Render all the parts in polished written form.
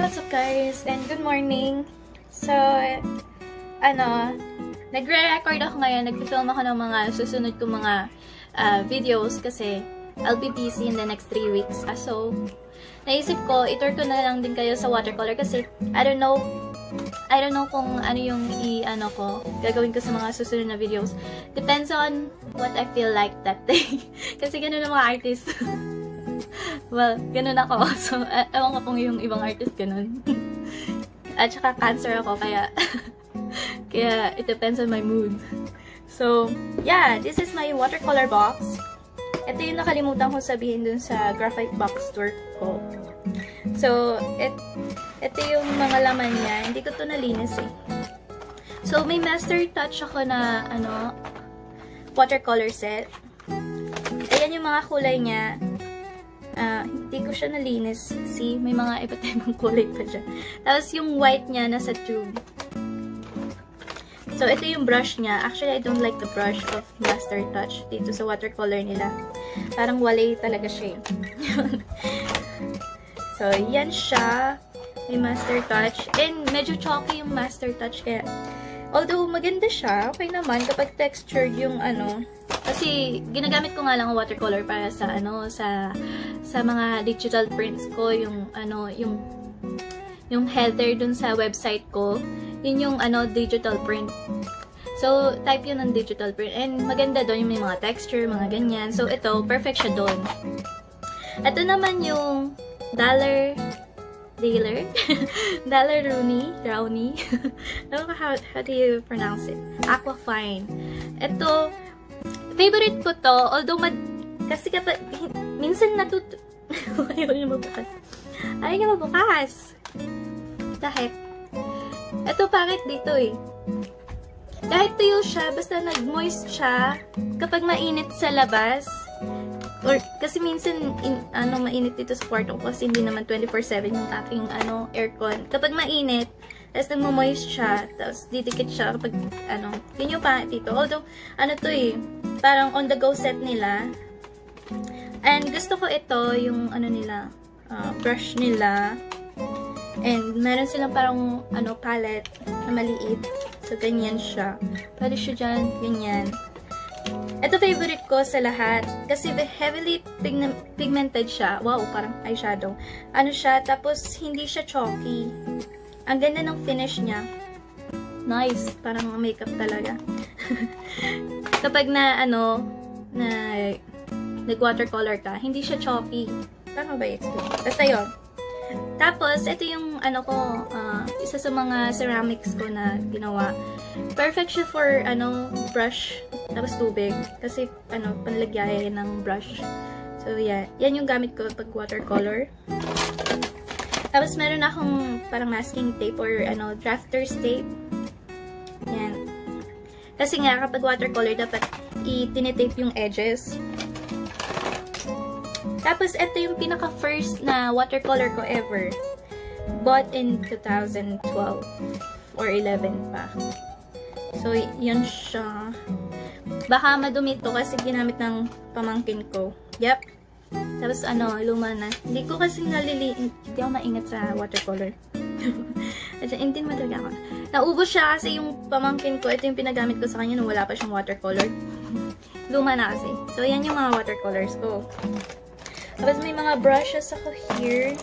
what's up guys? And good morning! So, nagre-record ako ngayon. Nagpi-film ako ng mga susunod kong mga videos kasi I'll be busy in the next 3 weeks. So, naisip ko, i-tour ko na lang din kayo sa watercolor kasi I don't know kung ano yung gagawin ko sa mga susunod na videos. Depends on what I feel like that day. Kasi ganun ang mga artist. Well, ganun ako. So, ewan ko kung yung ibang artist ganun. At saka cancer ako, kaya it depends on my mood. So, yeah, this is my watercolor box. Ito yung nakalimutan ko sabihin dun sa graphite box tour ko. So, ito yung mga laman niya. Hindi ko to nalinis eh. So, may master touch ako na, watercolor set. Ayan yung mga kulay niya. Hindi ko siya nalinis. See, may mga iba't ibang kulay pa dyan. Tapos, yung white niya nasa tube. So, ito yung brush niya. Actually, I don't like the brush of master touch dito sa watercolor nila. Parang walay talaga siya. So, yan siya. May master touch. And medyo chalky yung master touch. Kaya, although maganda siya, okay naman kapag textured yung kasi ginagamit ko nga lang ang watercolor para sa sa mga digital prints ko, yung header dun sa website ko. Yun yung digital print. So, type yun ng digital print. And maganda doon yung may mga texture, mga ganyan. So, ito, perfect siya doon. Ito naman yung Dollar Rowney. How do you pronounce it? Aquafine. Ito, favorite ko to. Although, kasi kapag, minsan ayaw niya mabukas. Ayaw niya mabukas. Dahil, ito pangit dito eh. Kahit tuyo siya, basta nag-moist siya, kapag mainit sa labas, or kasi minsan mainit dito sa kwarto ko kasi hindi naman 24/7 yung aking aircon. Kapag mainit, tapos nagmo-moist siya, tapos didikit siya kapag yun yung pangit dito. Although to eh, parang on the go set nila. And gusto ko ito yung nila, brush nila. And meron silang parang palette na maliit. So ganyan siya. Pwede siya dyan, ganyan. Ito favorite ko sa lahat. Kasi heavily pigmented siya. Wow, parang eyeshadow. Siya, tapos hindi siya chalky. Ang ganda ng finish niya. Nice. Parang makeup talaga. Kapag nag-watercolor ka, hindi siya chalky. Paano ba i-explain? Basta yun. Tapos, ito yung isa sa mga ceramics ko na ginawa. Perfect siya for brush tapos tubig kasi panlagyay ng brush. So yeah, yan yung gamit ko pag watercolor. Tapos meron akong parang masking tape or drafter's tape. Yan. Kasi nga kapag watercolor dapat i-tinitape yung edges. Tapos, ito yung pinaka-first na watercolor ko ever. Bought in 2012 or 11 pa. So, yun siya. Baka madumi to kasi ginamit ng pamangkin ko. Yep. Tapos, luma na. Hindi ko kasi hindi ako maingat sa watercolor. Hindi naman talaga ako. Naubos siya kasi yung pamangkin ko. Ito yung pinagamit ko sa kanya nung wala pa siyang watercolor. Luma na kasi. So, yan yung mga watercolors ko. Tapos may mga brushes ako here.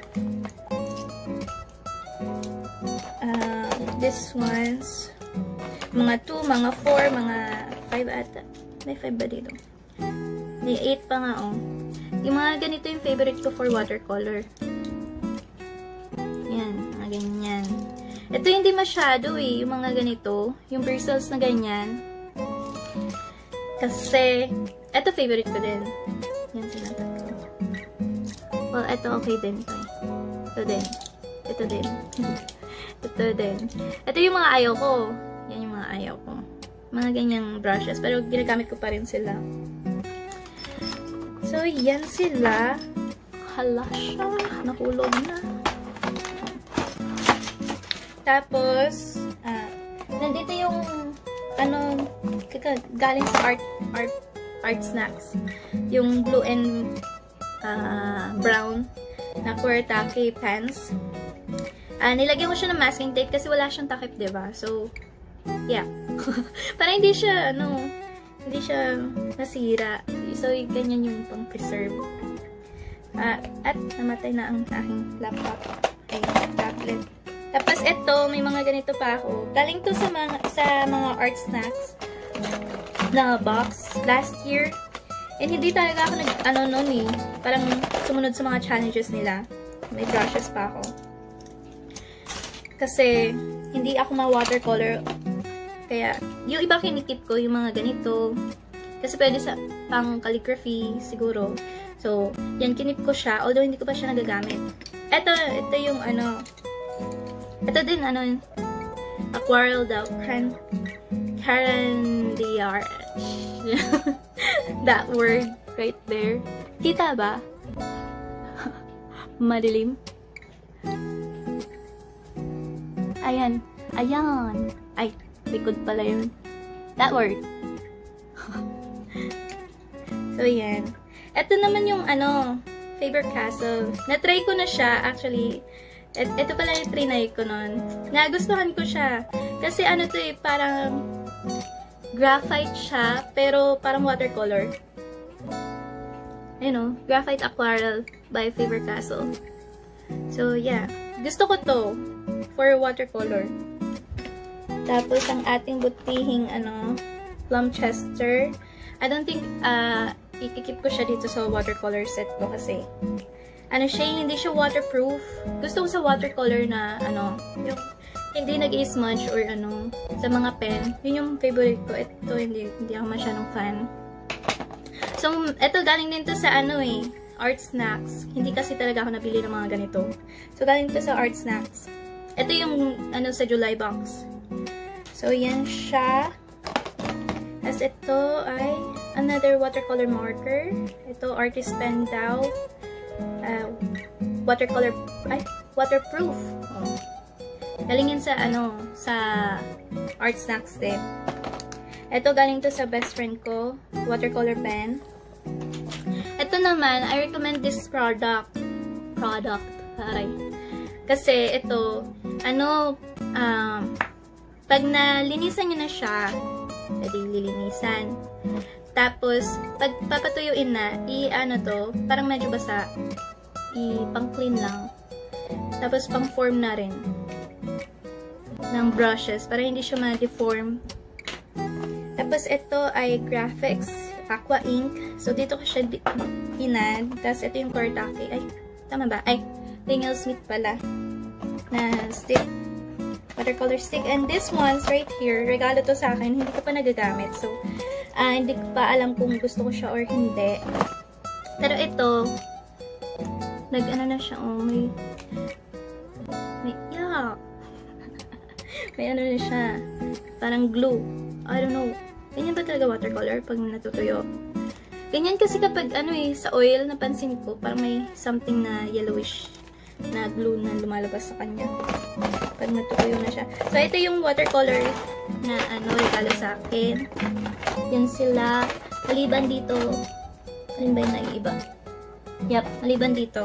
This ones. Mga 2, mga 4, mga 5 ata. May 5 ba dito? May 8 pa nga oh. Yung mga ganito yung favorite ko for watercolor. Yan, mga ganyan. Ito hindi masyado eh, yung mga ganito. Yung bristles na ganyan. Kasi, ito favorite ko din. Yan sila tatlo. Well, ito okay din. Ito din. Ito din. Ito din. Ito yung mga ayaw ko. Yan yung mga ayaw ko. Mga ganyang brushes. Pero ginagamit ko pa rin sila. So, yan sila. Hala siya. Nahulog na. Tapos, nandito yung galing sa Artsnacks. Yung blue and brown na Kuretake pants. Nilagyan ko siya ng masking tape kasi wala siyang takip, diba? So, yeah. Para hindi siya, hindi siya nasira. So, ganyan yung pang-preserve. At namatay na ang aking laptop. Ay, tablet. Tapos, ito, may mga ganito pa ako. Galing to sa mga Artsnacks na box last year. And hindi talaga ako noon eh. Parang sumunod sa mga challenges nila. May brushes pa ako. Kasi, hindi ako ma-watercolor. Kaya, yung iba kinikip ko, yung mga ganito. Kasi pwede sa pang calligraphy, siguro. So, yan, kinip ko siya. Although, hindi ko pa siya nagagamit. Ito yung ito din, aquarel daw. Carandiarch. That word right there. Kita ba? Madilim. Ayan. Ayan. Ay, likod pala yun. That word. So, yan. Ito naman yung, Faber-Castell. Na-try ko na siya, actually. Ito pala yung trinay ko nun. Nagustuhan ko siya. Kasi to eh, parang graphite siya, pero parang watercolor. Graphite aquarel by Faber-Castell. So, yeah. Gusto ko to for watercolor. Tapos, ang ating butihing, plum chester. I don't think, ikikip ko siya dito sa watercolor set ko kasi, hindi siya waterproof. Gusto ko sa watercolor na, yung hindi nag-smudge or sa mga pen. Yun yung favorite ko. Ito, hindi ako masyadong fan. So, ito galing din to sa Artsnacks. Hindi kasi talaga ako nabili ng mga ganito. So, galing to sa Artsnacks. Ito yung, sa July box. So, yan siya. As ito ay another watercolor marker. Ito, artist pen daw. Waterproof. Oh. Galing yan sa, sa Artsnacks din. Ito, galing to sa best friend ko. Watercolor pen. Ito naman, I recommend this product. Aray. Kasi, ito, pag nalinisan nyo na siya, pwede lilinisan. Tapos, pag papatuyuin na, parang medyo basa, pang-clean lang. Tapos, pang-form na rin ng brushes, para hindi siya ma-deform. Tapos, ito ay graphics, aqua ink. So, dito ko siya inad. Tapos, ito yung Kortake. Ay, tama ba? Ay, Daniel Smith pala. Na stick. Watercolor stick. And this one's right here, regalo to sa akin. Hindi ko pa nagagamit. So, hindi ko pa alam kung gusto ko siya or hindi. Pero ito, na siya, may na siya. Parang glue. I don't know. Ganyan ba talaga watercolor pag natutuyo? Ganyan kasi kapag, sa oil, napansin ko, parang may something na yellowish na glue na lumalabas sa kanya. Pag natutuyo na siya. So, ito yung watercolor na, regalo sa akin. Yan sila. Maliban dito. Alin ba yung naiiba? Yep, maliban dito.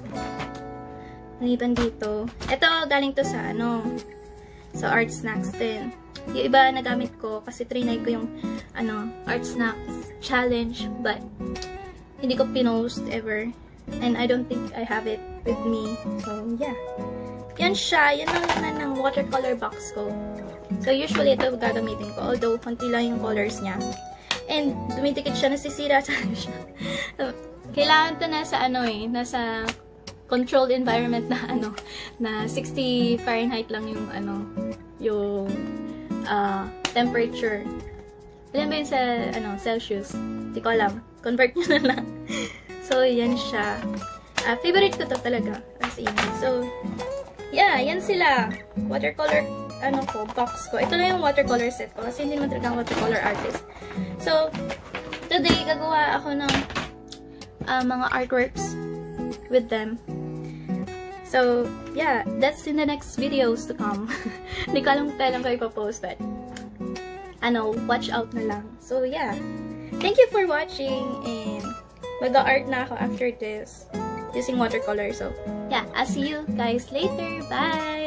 Ito, galing to sa, sa Artsnacks din. Yung iba nagamit ko kasi trinay ko yung, Artsnacks challenge, but hindi ko pinost ever. And I don't think I have it with me. So, yeah. Yan siya. Yan ang naman ng watercolor box ko. So, usually ito gagamitin ko. Although, konti lang yung colors niya. And, dumitikit siya. Nasisira siya. Kailangan to nasa nasa controlled environment na na 60 Fahrenheit lang yung yung temperature. Ilan ba yun sa Celsius? Hindi ko alam. Convert nyo na lang. So, yan siya. Favorite ko to talaga. As in. So, yeah, yan sila. Watercolor, box ko. Ito lang yung watercolor set ko. Kasi hindi naman talaga watercolor artist. So, today, gagawa ako ng mga artworks with them. So, yeah, that's in the next videos to come. Hindi ko alam kailan ko ipopost, but watch out na lang. So, yeah. Thank you for watching, and mag-art na ako after this using watercolor. So, yeah, I'll see you guys later. Bye!